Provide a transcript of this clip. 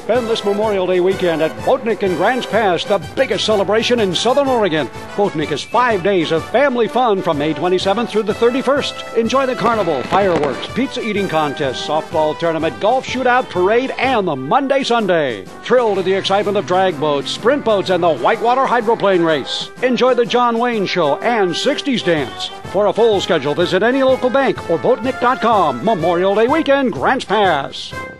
Spend this Memorial Day weekend at Boatnik in Grants Pass, the biggest celebration in Southern Oregon. Boatnik is 5 days of family fun from May 27th through the 31st. Enjoy the carnival, fireworks, pizza eating contest, softball tournament, golf shootout, parade, and the Monday Sunday. Thrill to the excitement of drag boats, sprint boats, and the whitewater hydroplane race. Enjoy the John Wayne Show and 60s dance. For a full schedule, visit any local bank or Boatnik.com. Memorial Day weekend, Grants Pass.